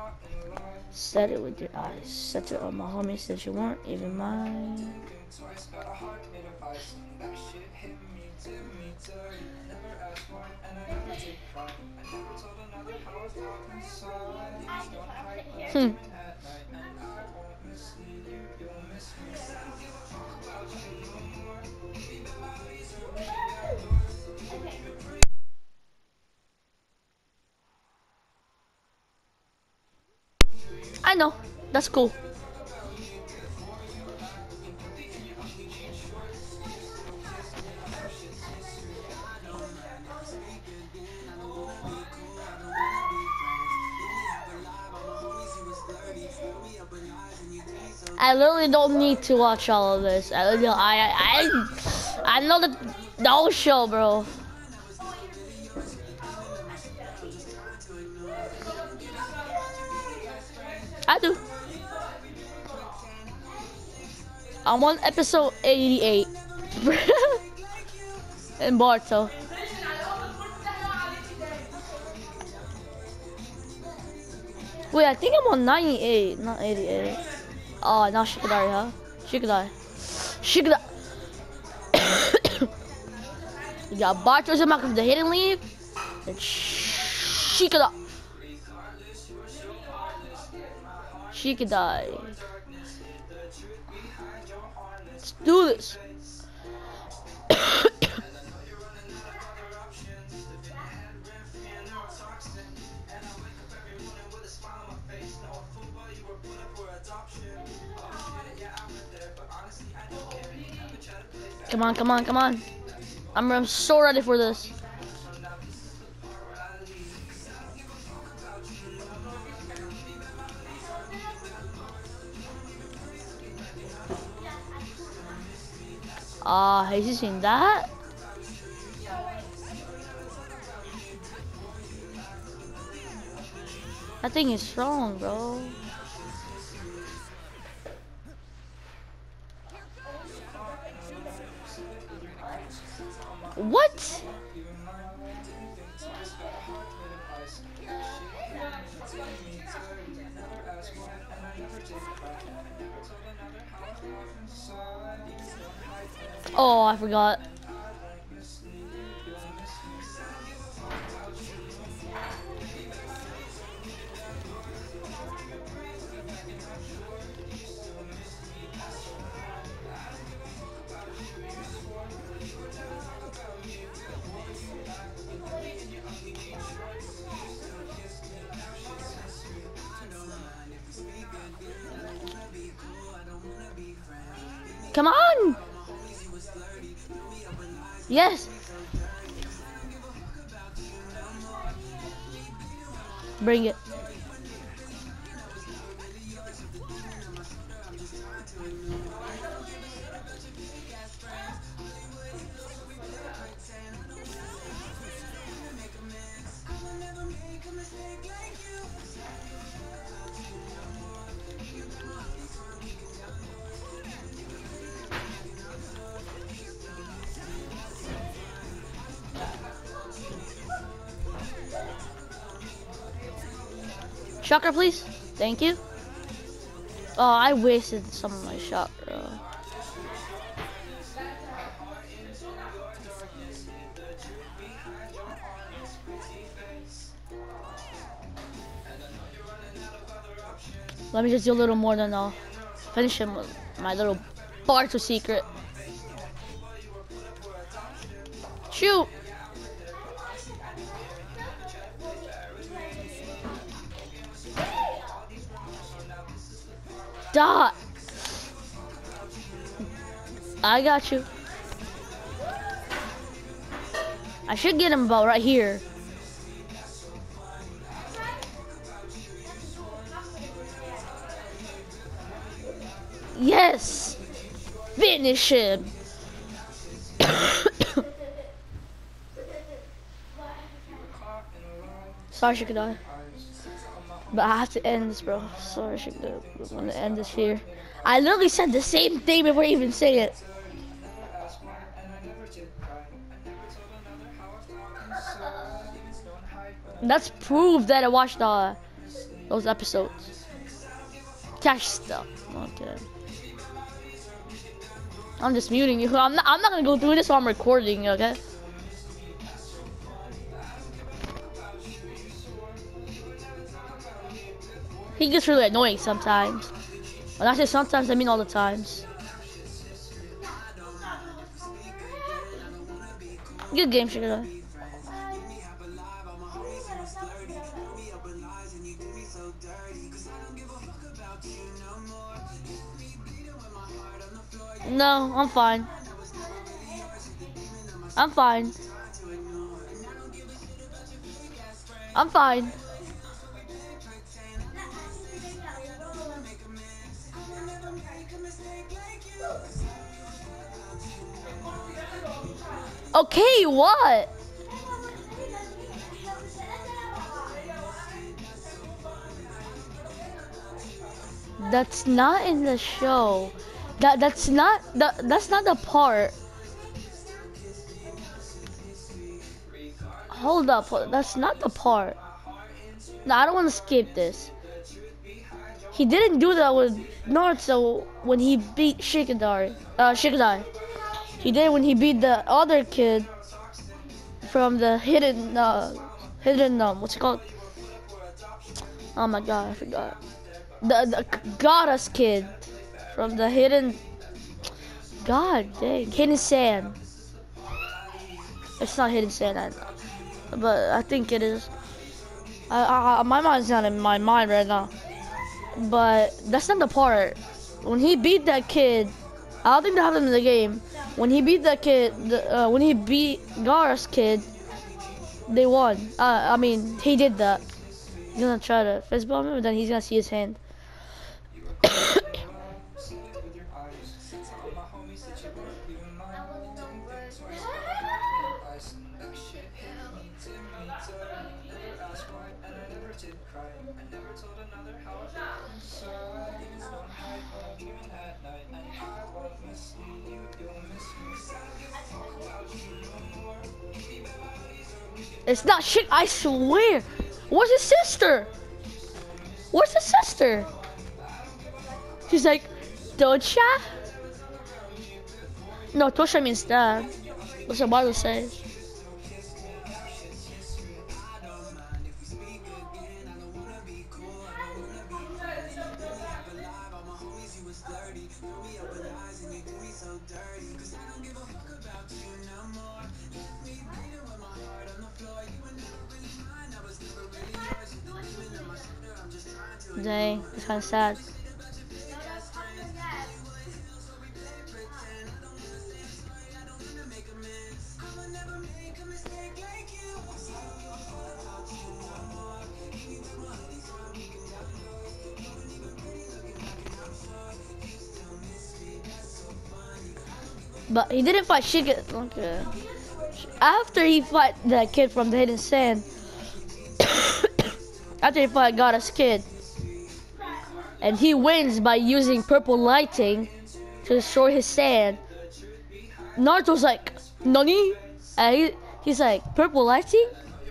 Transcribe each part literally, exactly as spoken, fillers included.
Said it with your eyes. Set it on my homie since you weren't even mine. Hmm. I know. That's cool. I literally don't need to watch all of this. I I I I know the the whole show, bro. I do. I'm on episode eighty-eight. In Barto. Wait, I think I'm on ninety-eight, not eighty-eight. Oh, now Shikadari, huh? Shikadari. Shikadari. You got Bartos and Malcolm, the hidden leave. And Shikadari. Shikadari. Let's do this. Come on, come on, come on. I'm, I'm so ready for this. Ah, uh, has he seen that? That thing is strong, bro. What? Oh, I forgot. Come on! Yes! Bring it. Chakra, please. Thank you. Oh, I wasted some of my chakra. Let me just do a little more than I'll finish him with my little Barto secret. Shoot! Dot! I got you. I should get him about right here. Yes! Finish him! Sorry, Shikadai. But I have to end this, bro. Sorry, Shikadai. I'm gonna end this here. I literally said the same thing before I even say it. That's proof that I watched the Those episodes. Cash stuff. Okay. I'm just muting you. I'm not. I'm not gonna go through this while I'm recording. Okay. He gets really annoying sometimes. When I say sometimes, I mean all the times. Good game, Sugar. No, I'm fine. I'm fine. I'm fine. Okay, what? That's not in the show. That that's not that that's not the part. Hold up, that's not the part. No, I don't want to skip this. He didn't do that with Naruto when he beat Shikadari. Uh, Shikadai. He did when he beat the other kid from the hidden, uh, hidden um, what's it called? Oh my god, I forgot. The the goddess kid from the hidden. God dang, hidden sand. It's not hidden sand, I know, but I think it is. I, I, my mind's not in my mind right now. But that's not the part. When he beat that kid, I don't think that happened in the game. When he beat that kid, the, uh, when he beat Gaara's kid, they won. Uh, I mean, he did that. He's gonna try to fist bump him, and then he's gonna see his hand. It's not shit, I swear. Where's his sister? Where's his sister? She's like, Tosha? No, Tosha means dad. What's the Bible say? Dang, it's kind of sad. But he didn't fight Shiga. Okay. After he fought that kid from the hidden sand, after he fought Gaara's kid, and he wins by using purple lighting to destroy his sand, Naruto's like, Nani? And he, he's like, purple lighting?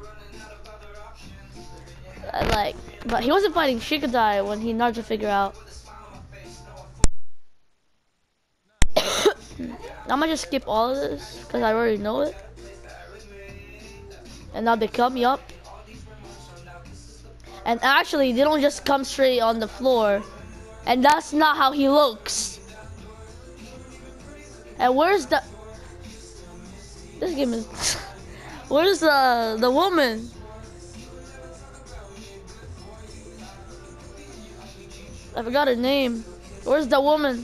And like, but he wasn't fighting Shikadai when he Naruto figured out. I'm gonna just skip all of this because I already know it. And now they come up. And actually, they don't just come straight on the floor. And that's not how he looks. And where's the... This game is... Where's the, the woman? I forgot her name. Where's the woman?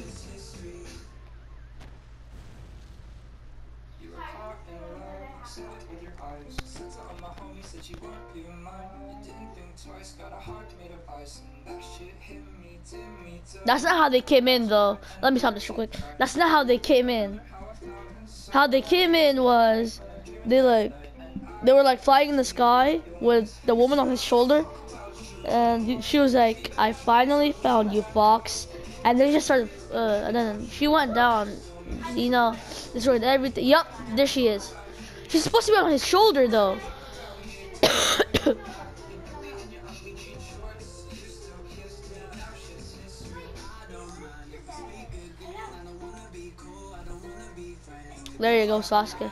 That's not how they came in though. Let me stop this real quick. That's not how they came in. How they came in was they like they were like flying in the sky with the woman on his shoulder, and she was like, "I finally found you, Fox." And then he just started, uh, and then she went down. You know, destroyed everything. Yup, there she is. She's supposed to be on his shoulder though. There you go, Sasuke.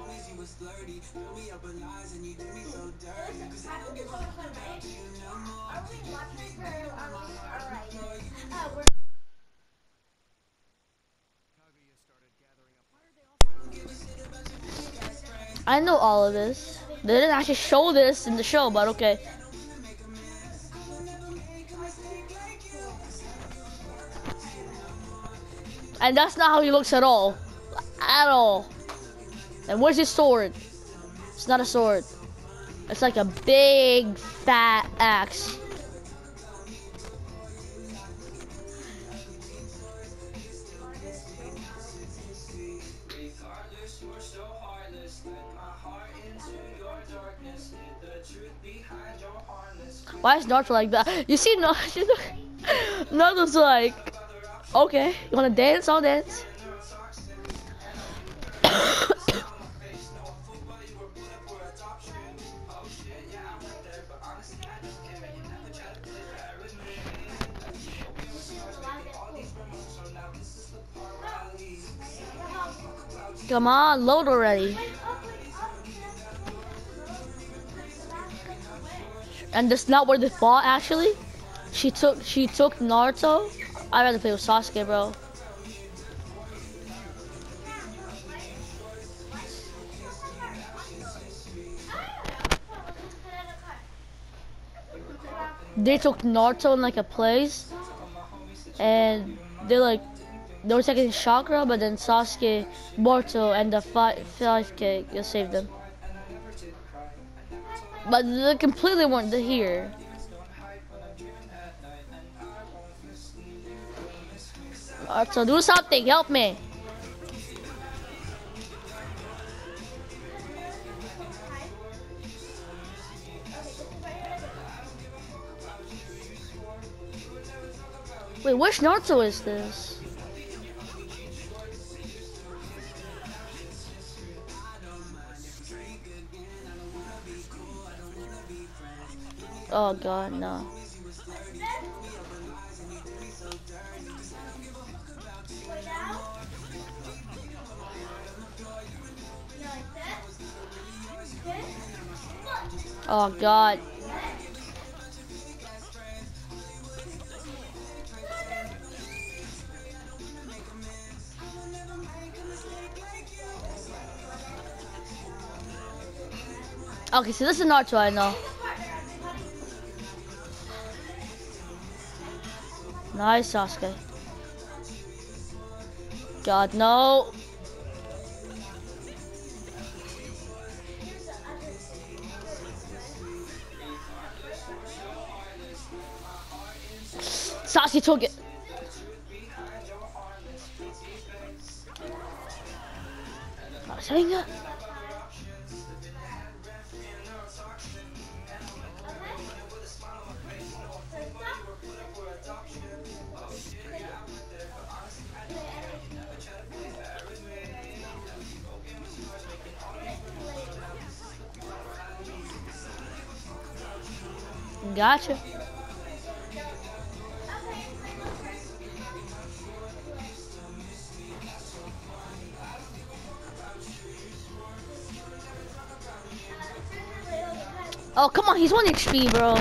I know all of this. They didn't actually show this in the show, but okay. And that's not how he looks at all. At all. And where's his sword? It's not a sword. It's like a big, fat axe. Why is Naruto like that? You see, Naruto, Naruto's like, okay, you wanna dance? I'll dance. Come on, load already. And that's not where they fought actually. She took she took Naruto. I'd rather play with Sasuke, bro. They took Naruto in like a place, and they like they were taking chakra, but then Sasuke, Boruto, and the five five K just saved them. But they completely weren't here. Alright, so do something, help me. Wait, which Naruto is this? Oh god, no. Oh god. Okay, so this is Naruto I know. Nice, Sasuke. God, no. Sasuke took it. Rasengan. Gotcha. Oh, come on, he's one H P, bro.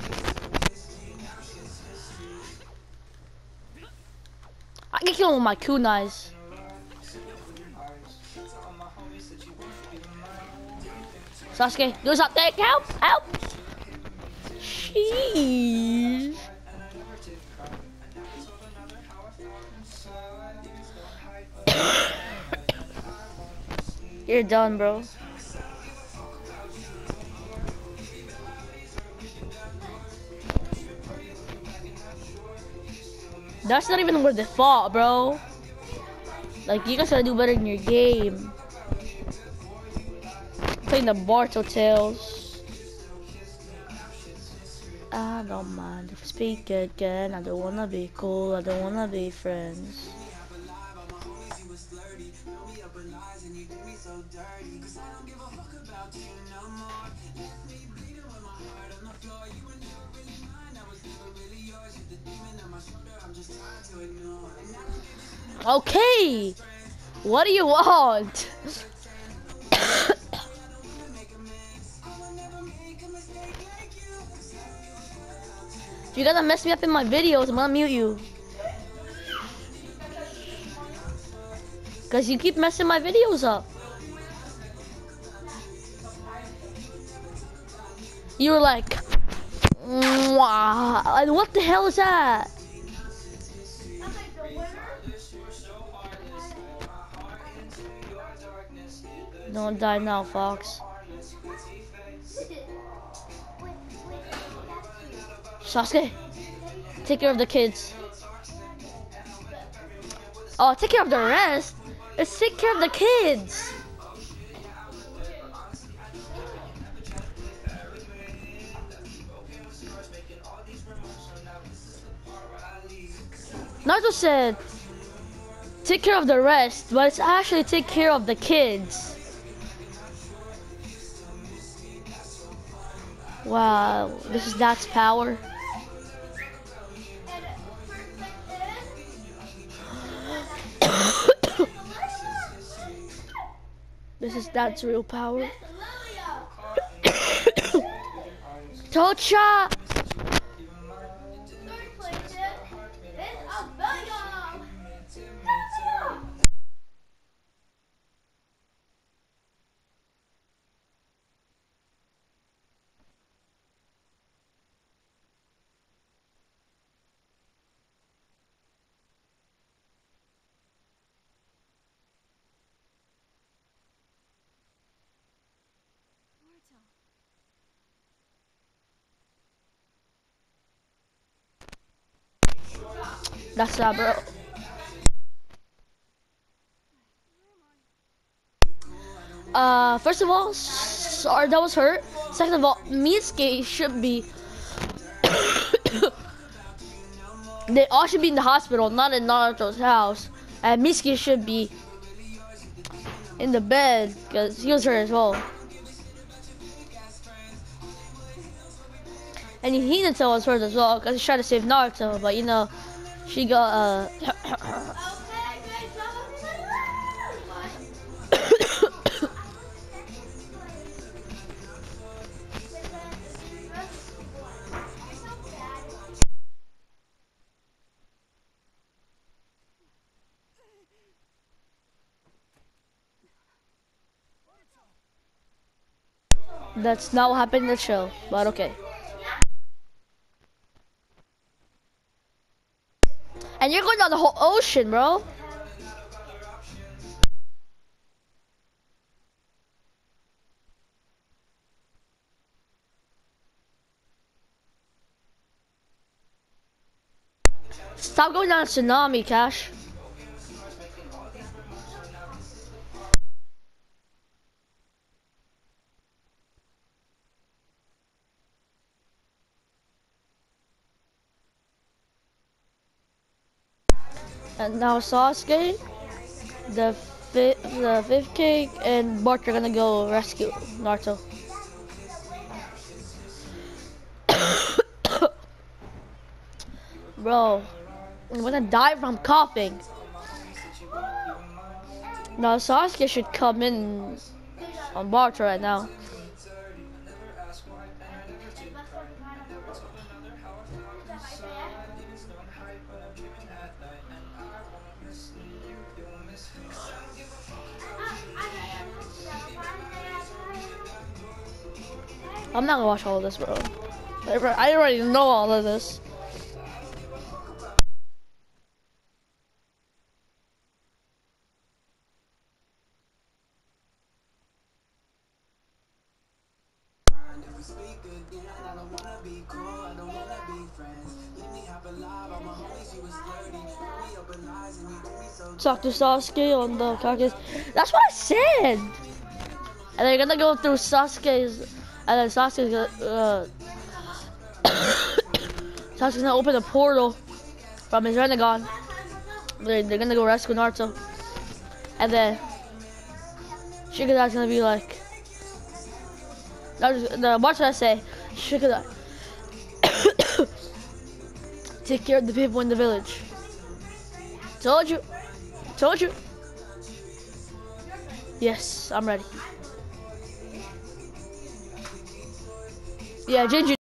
I can kill him with my kunais. Sasuke, do something, help, help. Jeez. You're done, bro. That's not even where they fought, bro. Like, you guys gotta do better in your game. Playing the Boruto Tales. I don't mind if I speak again. I don't wanna be cool. I don't wanna be friends. Okay. What do you want? If you're gonna mess me up in my videos, I'm gonna mute you. Cause you keep messing my videos up. You were like, wow, and what the hell is that? Don't die now, Fox. Sasuke, take care of the kids. Oh, take care of the rest. Let's take care of the kids. Naruto said, take care of the rest, but it's actually take care of the kids. Wow, this is that's power. This is that's real power. Tocha! That's that, bro. Uh, first of all, sorry that was hurt. Second of all, Mitsuki should be. They all should be in the hospital, not in Naruto's house. And Mitsuki should be in the bed because he was hurt as well. And Hinata was hurt as well because he tried to save Naruto, but you know, she got uh. That's not what happened in the show, but okay. And you're going down the whole ocean, bro. Stop going down a tsunami, Cash. And now Sasuke, the fifth, the fifth cake, and Bart are gonna go rescue Naruto. Bro, I'm gonna die from coughing. Now Sasuke should come in on Bart right now. I'm not gonna watch all of this, bro. I already know all of this. Talk to Sasuke on the Kaka's. That's what I said. And they're gonna go through Sasuke's, and then Sasuke's gonna, uh, Sasuke's gonna open a portal from his Renegon. They're, they're gonna go rescue Naruto, and then Shikadai's gonna be like, the what should I say? Shikadai, take care of the people in the village. Told you. Told you. Yes, I'm ready. Yeah, Ginger.